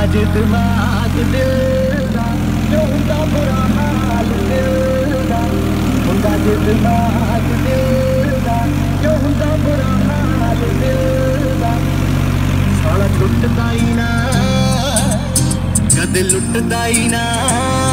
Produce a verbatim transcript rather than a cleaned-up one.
ਜੇ ਦਿਮਾਗ ਦਿਲ ਦਾ ਜੋ ਹੁੰਦਾ ਬੁਰਾ ਹਾਲ ਦਿਲ ਦਾ ਹੁੰਦਾ ਜੇ ਦਿਮਾਗ ਦਿਲ ਦਾ ਜੋ ਹੁੰਦਾ ਬੁਰਾ ਹਾਲ ਦਿਲ ਦਾ ਸਾਲਾ ਛੁੱਟਦਾ ਹੀ ਨਾ ਕਦੇ ਲੁੱਟਦਾ ਹੀ ਨਾ